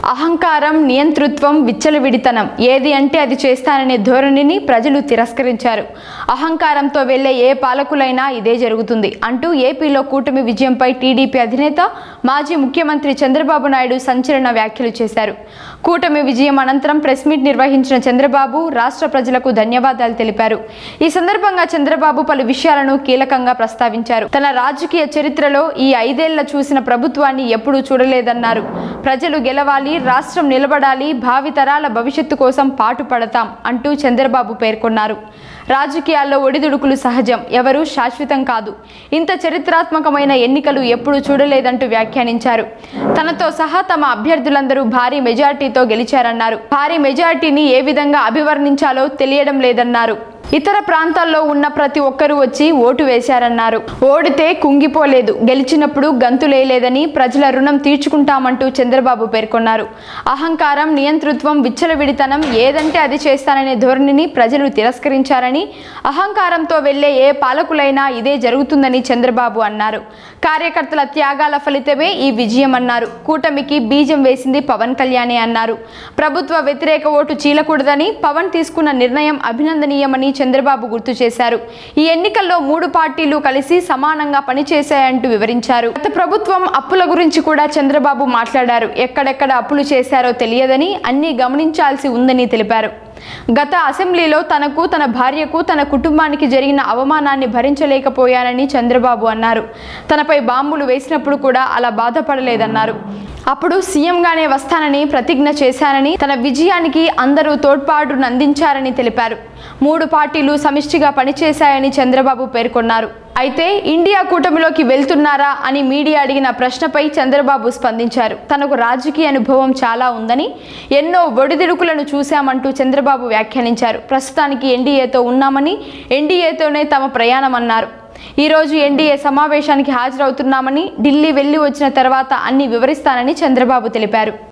అహంకారం, నియంతృత్వం, విచ్చలవిడితనం ఏది అంటే అది చేస్తాననే ధోరణిని ప్రజలు తిరస్కరించారు. అహంకారంతో వెళ్లే ఏ పాలకులైనా ఇదే జరుగుతుంది అంటూ ఏపీలో కూటమి విజయంపై టీడీపీ అధినేత మాజీ ముఖ్యమంత్రి చంద్రబాబు నాయుడు సంచలన వ్యాఖ్యలు చేశారు. కూటమి విజయం అనంతరం ప్రెస్ మీట్ నిర్వహించిన చంద్రబాబు రాష్ట్ర ప్రజలకు ధన్యవాదాలు తెలిపారు. ఈ సందర్భంగా చంద్రబాబు పలు విషయాలను కీలకంగా ప్రస్తావించారు. తన రాజకీయ చరిత్రలో ఈ 5 ఏళ్ల చూసిన ప్రభుత్వాన్ని ఎప్పుడూ చూడలేదన్నారు. ప్రజలు గెలవాలి, రాష్ట్రం నిలబడాలి, భావితరాల భవిష్యత్తు కోసం పాటుపడతాం అంటూ చంద్రబాబు పేర్కొన్నారు. రాజకీయాల్లో ఒడిదుడుకులు సహజం, ఎవరూ శాశ్వతం కాదు. ఇంత చరిత్రాత్మకమైన ఎన్నికలు ఎప్పుడూ చూడలేదంటూ వ్యాఖ్యానించారు. తనతో సహా తమ అభ్యర్థులందరూ భారీ మెజార్టీతో గెలిచారన్నారు. భారీ మెజార్టీని ఏ విధంగా అభివర్ణించాలో తెలియడం లేదన్నారు. ఇతర ప్రాంతాల్లో ఉన్న ప్రతి ఒక్కరూ వచ్చి ఓటు వేశారన్నారు. ఓడితే కుంగిపోలేదు, గెలిచినప్పుడు గంతులేయలేదని ప్రజల రుణం తీర్చుకుంటామంటూ చంద్రబాబు పేర్కొన్నారు. అహంకారం, నియంతృత్వం, విచ్చలవిడితనం ఏదంటే అది చేస్తాననే ధోరణిని ప్రజలు తిరస్కరించారని, అహంకారంతో వెళ్లే ఏ పాలకులైనా ఇదే జరుగుతుందని చంద్రబాబు అన్నారు. కార్యకర్తల త్యాగాల ఫలితమే ఈ విజయం అన్నారు. కూటమికి బీజం వేసింది పవన్ కళ్యాణే అన్నారు. ప్రభుత్వ వ్యతిరేక ఓటు చీలకూడదని, పవన్ తీసుకున్న నిర్ణయం అభినందనీయమని చంద్రబాబు గుర్తు చేశారు. ఈ ఎన్నికల్లో 3 పార్టీలు కలిసి సమానంగా పనిచేశాయంటూ వివరించారు. గత ప్రభుత్వం అప్పుల గురించి కూడా చంద్రబాబు మాట్లాడారు. ఎక్కడెక్కడ అప్పులు చేశారో తెలియదని, అన్నీ గమనించాల్సి ఉందని తెలిపారు. గత అసెంబ్లీలో తనకు, తన భార్యకు, తన కుటుంబానికి జరిగిన అవమానాన్ని భరించలేకపోయానని చంద్రబాబు అన్నారు. తనపై బాంబులు వేసినప్పుడు కూడా అలా బాధపడలేదన్నారు. అప్పుడు సీఎంగానే వస్తానని ప్రతిజ్ఞ చేశానని, తన విజయానికి అందరూ తోడ్పాటును అందించారని తెలిపారు. 3 పార్టీలు సమిష్టిగా పనిచేశాయని చంద్రబాబు పేర్కొన్నారు. అయితే ఇండియా కూటమిలోకి వెళ్తున్నారా అని మీడియా అడిగిన ప్రశ్నపై చంద్రబాబు స్పందించారు. తనకు రాజకీయ అనుభవం చాలా ఉందని, ఎన్నో ఒడిదుడుకులను చూశామంటూ చంద్రబాబు వ్యాఖ్యానించారు. ప్రస్తుతానికి ఎన్డీఏతో ఉన్నామని, ఎన్డీఏతోనే తమ ప్రయాణం అన్నారు. ఈరోజు ఎన్డీఏ సమావేశానికి హాజరవుతున్నామని, ఢిల్లీ వెళ్లి వచ్చిన తర్వాత అన్ని వివరిస్తానని చంద్రబాబు తెలిపారు.